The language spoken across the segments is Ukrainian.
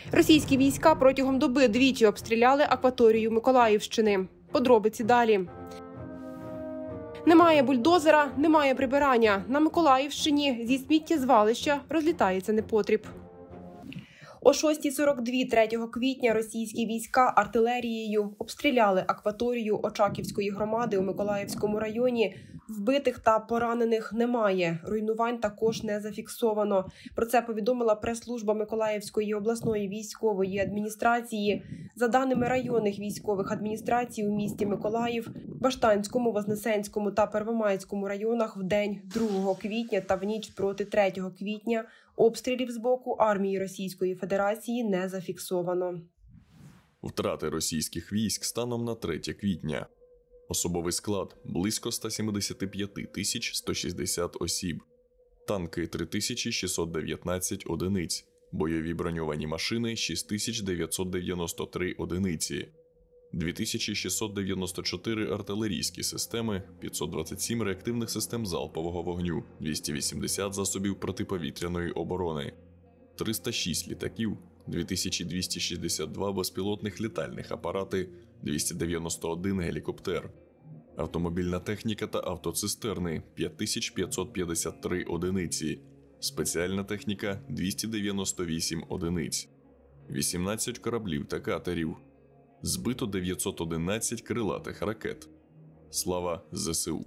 Російські війська протягом доби двічі обстріляли акваторію Миколаївщини. Подробиці далі. Немає бульдозера, немає прибирання. На Миколаївщині зі сміттєзвалища розлітається непотріб. О 6:42 3 квітня російські війська артилерією обстріляли акваторію Очаківської громади у Миколаївському районі. Вбитих та поранених немає. Руйнувань також не зафіксовано. Про це повідомила прес-служба Миколаївської обласної військової адміністрації. За даними районних військових адміністрацій у місті Миколаїв, Баштанському, Вознесенському та Первомайському районах в день 2 квітня та в ніч проти 3 квітня обстрілів з боку армії Російської Федерації не зафіксовано. Втрати російських військ станом на 3 квітня. Особовий склад – близько 175 160 осіб. Танки – 3619 одиниць. Бойові броньовані машини – 6993 одиниці. 2694 артилерійські системи, 527 реактивних систем залпового вогню, 280 засобів протиповітряної оборони, 306 літаків, 2262 безпілотних літальних апарати, 291 гелікоптер, автомобільна техніка та автоцистерни – 5553 одиниці, спеціальна техніка – 298 одиниць, 18 кораблів та катерів. Збито 911 крилатих ракет. Слава ЗСУ.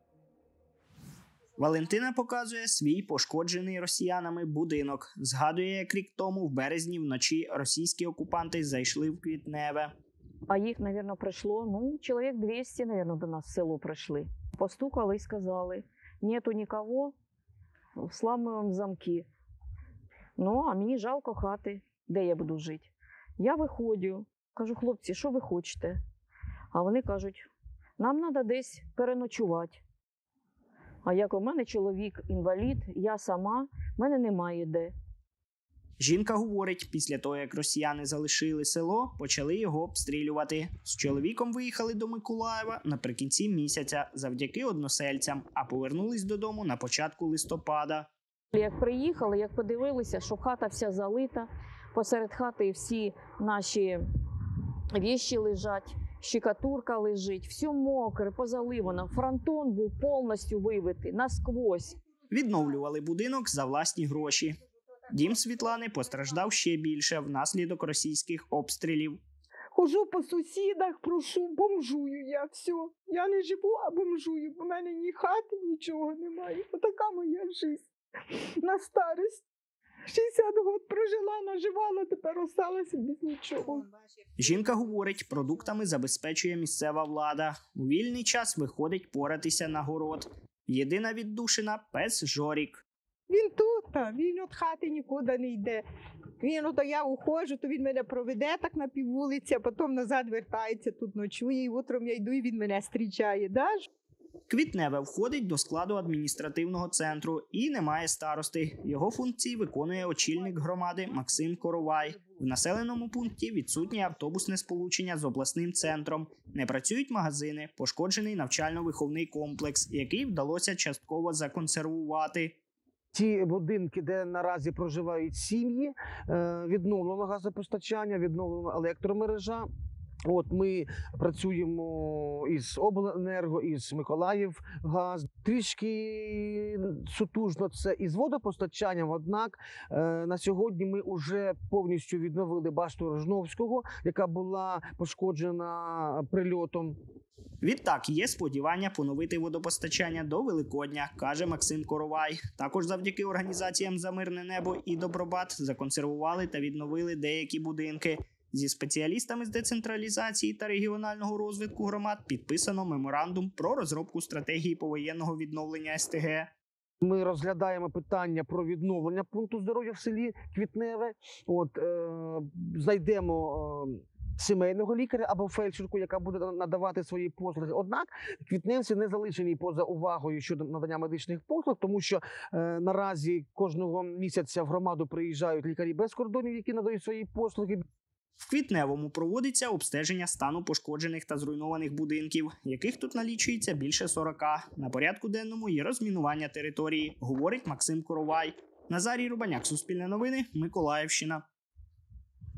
Валентина показує свій пошкоджений росіянами будинок. Згадує, як рік тому в березні вночі російські окупанти зайшли в Квітневе. А їх, мабуть, прийшло, чоловік 200, мабуть, до нас в село прийшли. Постукали і сказали, нету нікого, сламуємо замки. А мені жалко хати, де я буду жити. Я виходжу. Кажу, хлопці, що ви хочете? А вони кажуть, нам треба десь переночувати. А як у мене чоловік інвалід, я сама, в мене немає де. Жінка говорить, після того, як росіяни залишили село, почали його обстрілювати. З чоловіком виїхали до Миколаєва наприкінці місяця завдяки односельцям, а повернулись додому на початку листопада. Як приїхали, як подивилися, що хата вся залита, посеред хати всі наші вещи лежать, щикатурка лежить, все мокре, позаливано. Фронтон був повністю вибитий, насквозь. Відновлювали будинок за власні гроші. Дім Світлани постраждав ще більше внаслідок російських обстрілів. Хожу по сусідах, прошу, бомжую я, все. Я не живу, а бомжую. У мене ні хати, нічого немає. Отака моя життя на старість. 60 років прожила, наживала, тепер осталася без нічого. Жінка говорить, продуктами забезпечує місцева влада. У вільний час виходить поратися на город. Єдина віддушина – пес Жорік. Він тут, він від хати нікуди не йде. То я уходжу, то він мене проведе так на піввулиці, а потім назад вертається, тут ночує, і утром я йду, і він мене зустрічає. Квітневе входить до складу адміністративного центру і не має старости. Його функції виконує очільник громади Максим Коровай. В населеному пункті відсутнє автобусне сполучення з обласним центром. Не працюють магазини, пошкоджений навчально-виховний комплекс, який вдалося частково законсервувати. Ті будинки, де наразі проживають сім'ї, відновлено газопостачання, відновлена електромережа. Ми працюємо із обленерго, із Миколаївгаз. Трішки сутужно це із водопостачанням, однак на сьогодні ми вже повністю відновили башту Рожновського, яка була пошкоджена прильотом. Відтак, є сподівання поновити водопостачання до Великодня, каже Максим Коровай. Також завдяки організаціям «За мирне небо» і «Добробат» законсервували та відновили деякі будинки. Зі спеціалістами з децентралізації та регіонального розвитку громад підписано меморандум про розробку стратегії повоєнного відновлення СТГ. Ми розглядаємо питання про відновлення пункту здоров'я в селі Квітневе. Знайдемо сімейного лікаря або фельдшерку, яка буде надавати свої послуги. Однак квітневці не залишені поза увагою щодо надання медичних послуг, тому що наразі кожного місяця в громаду приїжджають лікарі без кордонів, які надають свої послуги. В Квітневому проводиться обстеження стану пошкоджених та зруйнованих будинків, яких тут налічується більше 40. На порядку денному є розмінування території, говорить Максим Коровай. Назарій Рубаняк, Суспільне новини, Миколаївщина.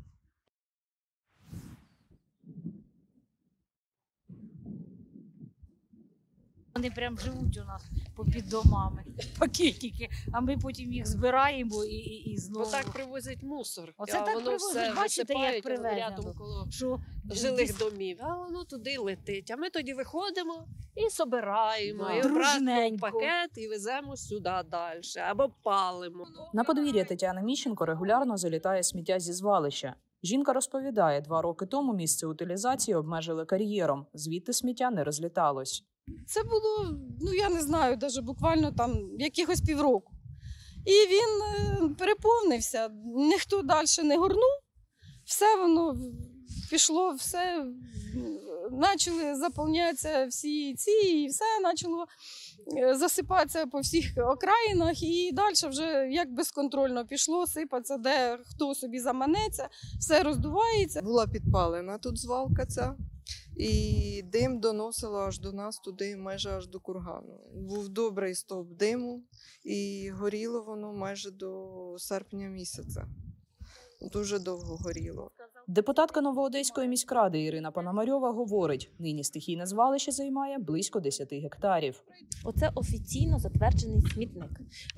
Вони прям живуть у нас попід домами, пакетики, а ми потім їх збираємо і знову. Отак привозять мусор. Оце а так воно привозять, все бачите, як висипають привезено. рядом коло Що жилих домів, а воно туди летить. А ми тоді виходимо і собираємо, Да. і обратно Дружненько. в пакет, і веземо сюди далі, або палимо. На подвір'я Тетяни Міщенко регулярно залітає сміття зі звалища. Жінка розповідає, 2 роки тому місце утилізації обмежили кар'єром, звідти сміття не розліталось. Це було, я не знаю, навіть буквально там якихось півроку. І він переповнився, ніхто далі не горнув, все воно пішло, все, почали заповнятися всі ці, і все почало засипатися по всіх окраїнах, і далі вже як безконтрольно пішло, сипатися, де хто собі заманеться, все роздувається. Була підпалена тут звалка ця, і дим доносило аж до нас туди, майже аж до кургану. Був добрий стовп диму, і горіло воно майже до серпня місяця. Дуже довго горіло. Депутатка Новоодеської міськради Ірина Пономарьова говорить, нині стихійне звалище займає близько 10 гектарів. Оце офіційно затверджений смітник.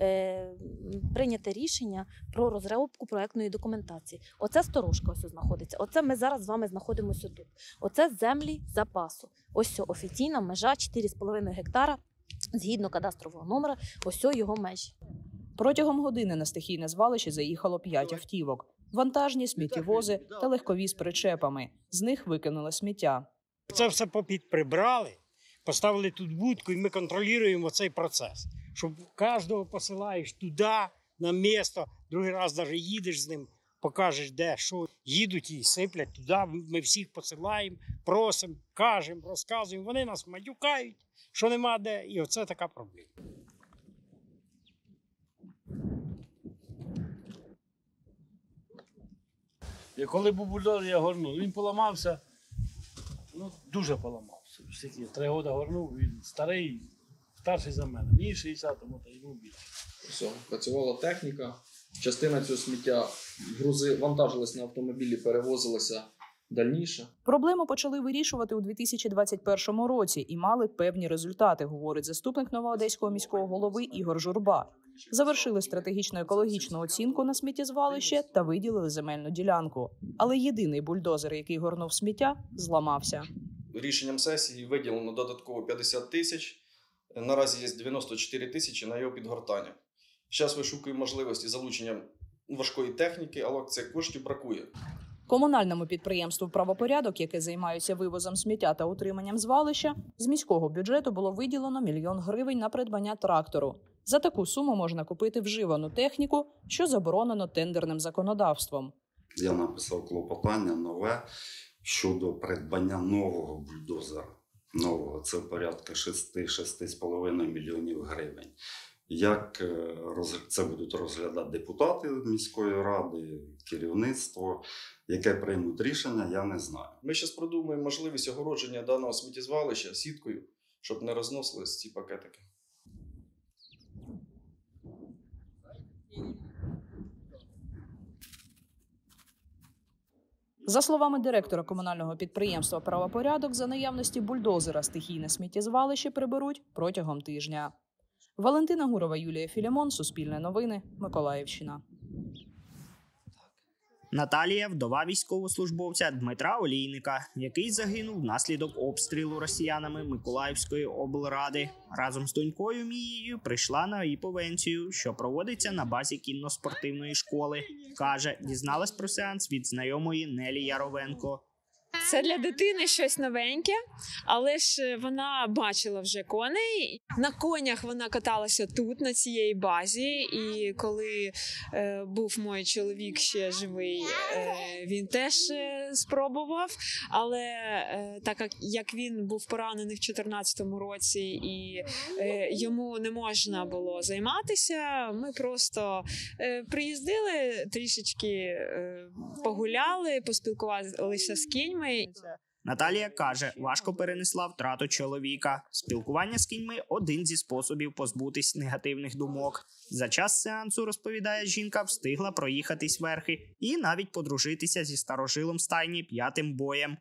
Прийняте рішення про розробку проектної документації. Оце сторожка ось знаходиться. Оце ми зараз з вами знаходимося тут. Оце землі запасу. Ось офіційна межа 4,5 гектара. Згідно кадастрового номера, ось його межі. Протягом години на стихійне звалище заїхало 5 автівок. Вантажні, сміттєвози та легкові з причепами. З них викинули сміття. Це все попід прибрали, поставили тут будку і ми контролюємо цей процес. Щоб кожного посилаєш туди, на місто, другий раз навіть їдеш з ним, покажеш де, що. Їдуть і сиплять туди, ми всіх посилаємо, просимо, кажемо, розказуємо. Вони нас матюкають, що нема де, і оце така проблема. І коли був бульдозер, я горнув. Він поламався, дуже поламався. 3 роки горнув, він старший за мене. Мені 60, тому йому більше. Все, працювала техніка. Частина цього сміття вантажилась на автомобілі, перевозилася дальніше. Проблему почали вирішувати у 2021 році і мали певні результати, говорить заступник Новоодеського міського голови Ігор Журба. Завершили стратегічно-екологічну оцінку на сміттєзвалище та виділили земельну ділянку. Але єдиний бульдозер, який горнув сміття, зламався. Рішенням сесії виділено додатково 50 тисяч. Наразі є 94 тисячі на його підгортання. Зараз вишукуємо можливості залучення важкої техніки, але цих коштів бракує. Комунальному підприємству «Правопорядок», яке займається вивозом сміття та утриманням звалища, з міського бюджету було виділено 1 мільйон гривень на придбання трактору. За таку суму можна купити вживану техніку, що заборонено тендерним законодавством. Я написав клопотання нове щодо придбання нового бульдозера. Нового, це порядка 6-6,5 мільйонів гривень. Як це будуть розглядати депутати міської ради, керівництво, яке приймуть рішення, я не знаю. Ми зараз продумуємо можливість огородження даного сміттєзвалища сіткою, щоб не розносились ці пакетики. За словами директора комунального підприємства «Правопорядок», за наявності бульдозера стихійне сміттєзвалище приберуть протягом тижня. Валентина Гурова, Юлія Філімон, Суспільне новини, Миколаївщина. Наталія – вдова військовослужбовця Дмитра Олійника, який загинув внаслідок обстрілу росіянами Миколаївської облради. Разом з донькою Мією прийшла на іповенцію, що проводиться на базі кінно-спортивної школи. Каже, дізналась про сеанс від знайомої Нелі Яровенко. Це для дитини щось новеньке, але ж вона бачила вже коней. На конях вона каталася тут, на цій базі, і коли був мій чоловік ще живий, він теж спробував, але так як він був поранений в 2014 році і йому не можна було займатися, ми просто приїздили, трішечки погуляли, поспілкувалися з кіньми. Наталія каже, важко перенесла втрату чоловіка. Спілкування з кіньми – один зі способів позбутись негативних думок. За час сеансу, розповідає жінка, встигла проїхатись верхи і навіть подружитися зі старожилом стайні П'ятим Боєм.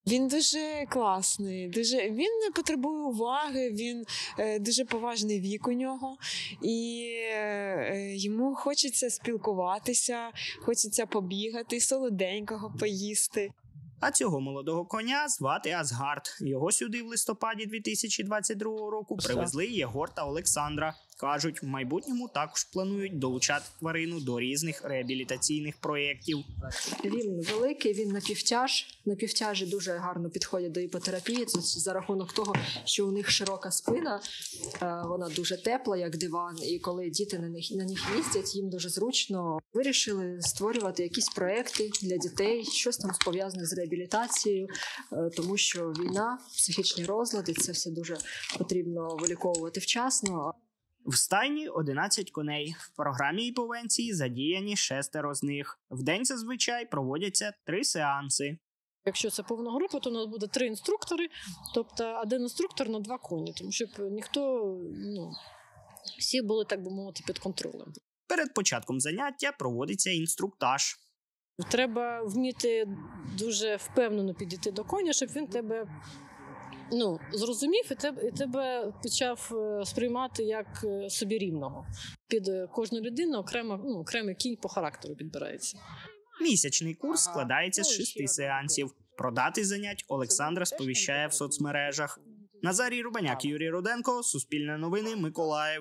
Він дуже класний, він не потребує уваги, він дуже поважний вік у нього, і йому хочеться спілкуватися, хочеться побігати, солоденького поїсти. А цього молодого коня звати Асгард. Його сюди в листопаді 2022 року привезли Єгор та Олександра. Кажуть, в майбутньому також планують долучати тварину до різних реабілітаційних проєктів. Він великий, він напівтяж. Напівтяжі дуже гарно підходять до іпотерапії. Це за рахунок того, що у них широка спина, вона дуже тепла, як диван. І коли діти на них їздять, їм дуже зручно. Вирішили створювати якісь проєкти для дітей, щось там пов'язане з реабілітацією, тому що війна, психічні розлади, це все дуже потрібно виліковувати вчасно. В стайні 11 коней. В програмі іповенції задіяні 6 з них. В день зазвичай проводяться 3 сеанси. Якщо це повна група, то у нас буде 3 інструктори, тобто 1 інструктор на 2 коні, тому щоб ніхто, всі були, так би мовити, під контролем. Перед початком заняття проводиться інструктаж. Треба вміти дуже впевнено підійти до коня, щоб він тебе зрозумів і тебе почав сприймати як собі рівного. Під кожну людину окремий кінь по характеру підбирається. Місячний курс складається з 6 сеансів. Про дати занять Олександра сповіщає в соцмережах. Назарій Рубаняк, Юрій Руденко, Суспільне новини, Миколаїв.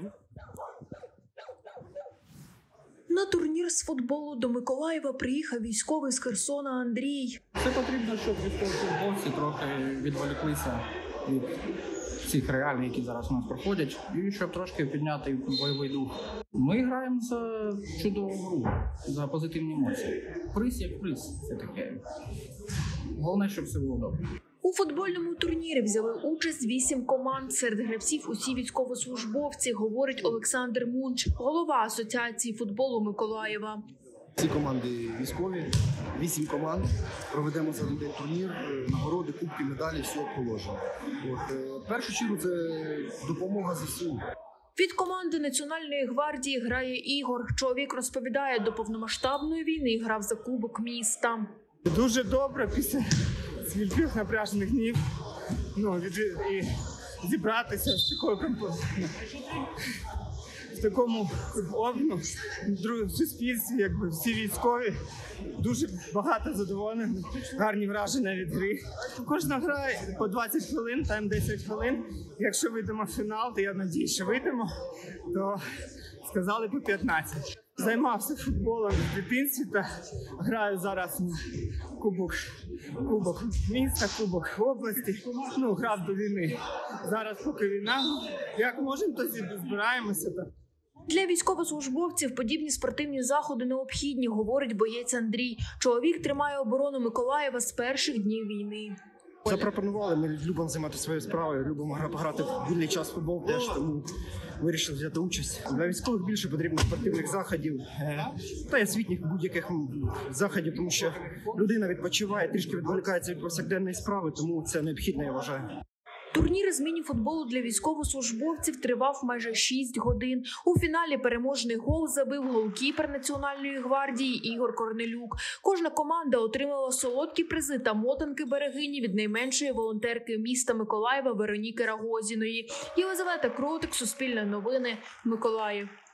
На турнір з футболу до Миколаєва приїхав військовий з Херсона Андрій. Це потрібно, щоб військовослужбовці трохи відволіклися від цих реалій, які зараз у нас проходять, і щоб трошки підняти бойовий дух. Ми граємо за чудову гру, за позитивні емоції. Приз як приз, це таке. Головне, щоб все було добре. У футбольному турнірі взяли участь 8 команд. Серед гравців усі військовослужбовці, говорить Олександр Мунч, голова Асоціації футболу Миколаєва. Ці команди військові, 8 команд. Проведемо за один турнір, нагороди, кубки, медалі, все положено. В першу чергу це допомога ЗСУ. Від команди Національної гвардії грає Ігор. Чоловік розповідає, до повномасштабної війни грав за кубок міста. Дуже добре після стількох напряжених днів і зібратися в такому суспільстві, всі військові. Дуже багато задоволених, гарні враження від гри. Кожна гра по 20 хвилин, тайм 10 хвилин. Якщо вийдемо в фінал, то я сподіваюся, що вийдемо, то сказали по 15. Займався футболом в дитинстві та граю зараз на кубок міста, кубок області. Грав до війни. Зараз поки війна, як можемо, то збираємося. Для військовослужбовців подібні спортивні заходи необхідні, говорить боєць Андрій. Чоловік тримає оборону Миколаєва з перших днів війни. Запропонували, ми любимо займатися своєю справою, любимо пограти в вільний час в футбол теж, тому вирішили взяти участь. Для військових більше потрібно спортивних заходів та й освітніх будь-яких заходів, тому що людина відпочиває, трішки відволікається від повсякденної справи, тому це необхідно, я вважаю. Турнір з міні-футболу для військовослужбовців тривав майже 6 годин. У фіналі переможний гол забив голкіпер Національної гвардії Ігор Корнелюк. Кожна команда отримала солодкі призи та мотанки берегині від найменшої волонтерки міста Миколаєва Вероніки Рагозіної. Єлизавета Кротик, Суспільне новини, Миколаїв.